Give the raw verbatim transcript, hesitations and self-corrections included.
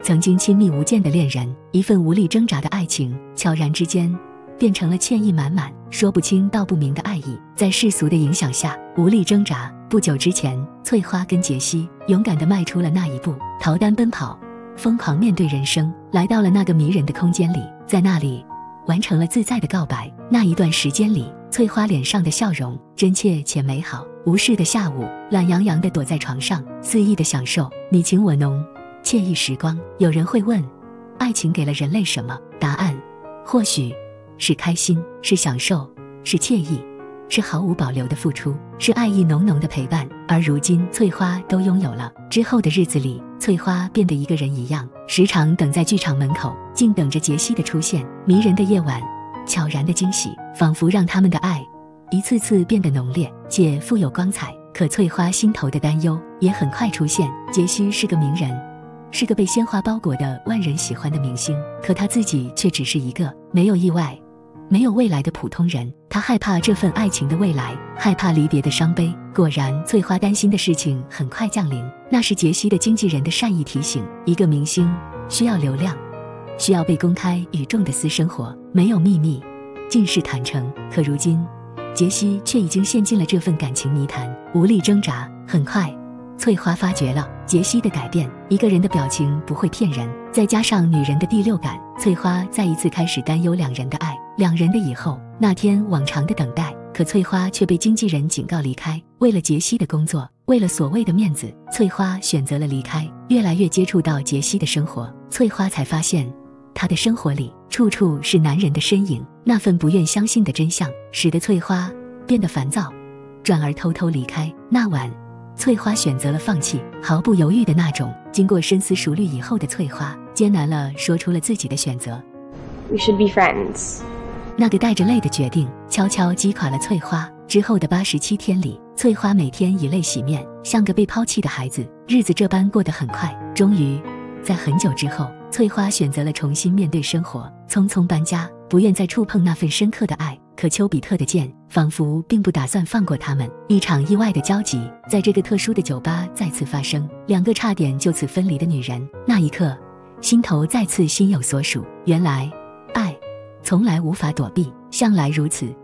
曾经亲密无间的恋人，一份无力挣扎的爱情，悄然之间变成了歉意满满、说不清道不明的爱意。在世俗的影响下，无力挣扎。不久之前，翠花跟杰西勇敢地迈出了那一步，逃单奔跑，疯狂面对人生，来到了那个迷人的空间里，在那里完成了自在的告白。那一段时间里，翠花脸上的笑容真切且美好。无事的下午，懒洋洋地躲在床上，肆意地享受你情我浓惬意时光。有人会问，爱情给了人类什么？答案或许是开心，是享受，是惬意，是毫无保留的付出，是爱意浓浓的陪伴。而如今翠花都拥有了。之后的日子里，翠花变得一个人一样，时常等在剧场门口，静等着杰西的出现。迷人的夜晚，悄然的惊喜，仿佛让他们的爱一次次变得浓烈且富有光彩。可翠花心头的担忧也很快出现。杰西是个名人，是个被鲜花包裹的万人喜欢的明星，可他自己却只是一个没有意外、没有未来的普通人。他害怕这份爱情的未来，害怕离别的伤悲。果然，翠花担心的事情很快降临。那是杰西的经纪人的善意提醒：一个明星需要流量，需要被公开与众的私生活，没有秘密，尽是坦诚。可如今，杰西却已经陷进了这份感情泥潭，无力挣扎。很快，翠花发觉了杰西的改变。一个人的表情不会骗人，再加上女人的第六感，翠花再一次开始担忧两人的爱，两人的以后。那天往常的等待，可翠花却被经纪人警告离开。为了杰西的工作，为了所谓的面子，翠花选择了离开。越来越接触到杰西的生活，翠花才发现他的生活里处处是男人的身影。那份不愿相信的真相使得翠花变得烦躁，转而偷偷离开。那晚，翠花选择了放弃，毫不犹豫的那种。经过深思熟虑以后的翠花艰难了说出了自己的选择。 We should be friends。 那个带着泪的决定悄悄击垮了翠花。之后的八十七天里，翠花每天以泪洗面，像个被抛弃的孩子。日子这般过得很快。终于在很久之后，翠花选择了重新面对生活，匆匆搬家，不愿再触碰那份深刻的爱。可丘比特的箭仿佛并不打算放过他们。一场意外的交集在这个特殊的酒吧再次发生，两个差点就此分离的女人，那一刻心头再次心有所属。原来爱从来无法躲避，向来如此。